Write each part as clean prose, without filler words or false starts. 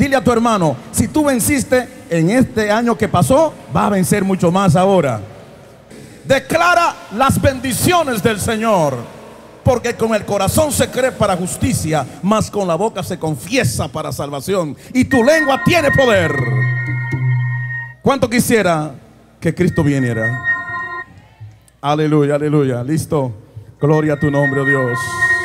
Dile a tu hermano, si tú venciste en este año que pasó, va a vencer mucho más ahora. Declara las bendiciones del Señor, porque con el corazón se cree para justicia, mas con la boca se confiesa para salvación. Y tu lengua tiene poder. ¿Cuánto quisiera que Cristo viniera? Aleluya, aleluya. Listo. Gloria a tu nombre, oh Dios.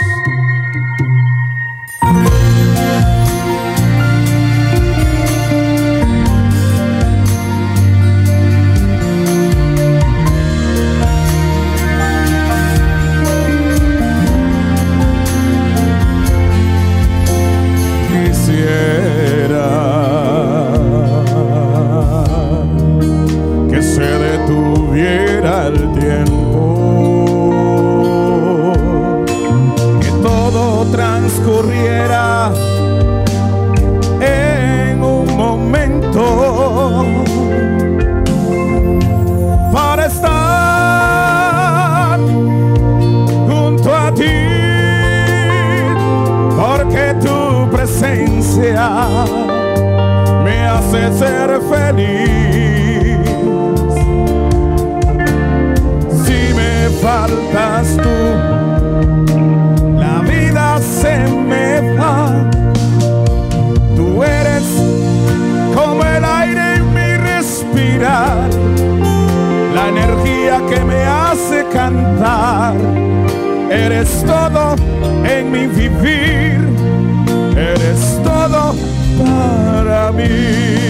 Transcurriera en un momento para estar junto a ti, porque tu presencia me hace ser feliz. Si me faltas tú, se me va. Tú eres como el aire en mi respirar, la energía que me hace cantar. Eres todo en mi vivir, eres todo para mí.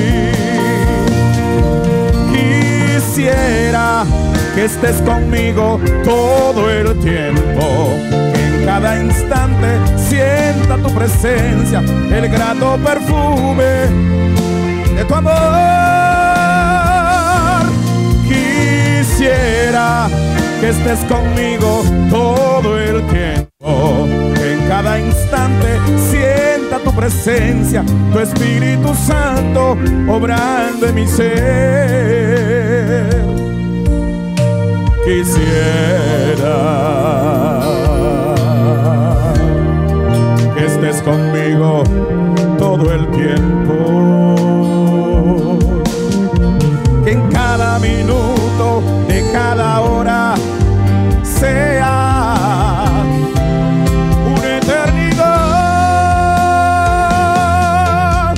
Quisiera que estés conmigo todo el tiempo, cada instante sienta tu presencia, el grato perfume de tu amor. Quisiera que estés conmigo todo el tiempo, que en cada instante sienta tu presencia, tu Espíritu Santo obrando en mi ser. Quisiera que estés conmigo todo el tiempo, que en cada minuto de cada hora sea una eternidad.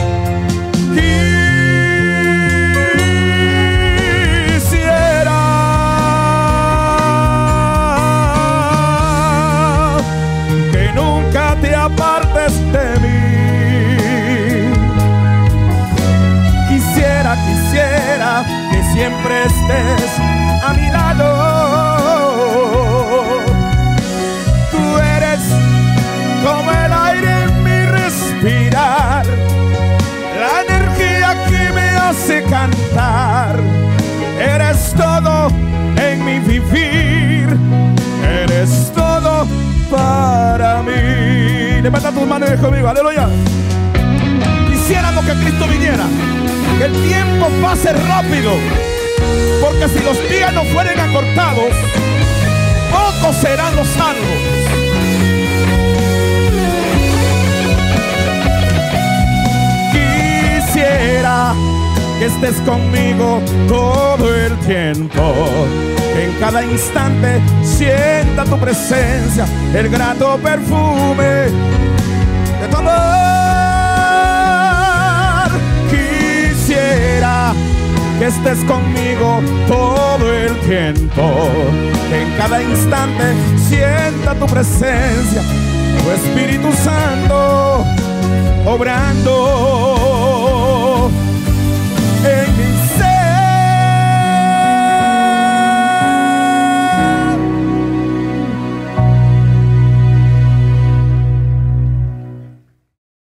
Quisiera que nunca te apartes de mí. Quisiera que siempre estés a mi lado. Tú eres como el aire en mi respirar, la energía que me hace cantar. Eres todo en mi vivir, eres todo para mí. Levanta tus manos y conmigo, aleluya. Quisiéramos que Cristo viniera, que el tiempo pase rápido, porque si los días no fueren acortados, pocos serán los salvos. Quisiera que estés conmigo todo el tiempo, que en cada instante sienta tu presencia, el grato perfume de tu amor. Quisiera que estés conmigo todo el tiempo, que en cada instante sienta tu presencia, tu Espíritu Santo obrando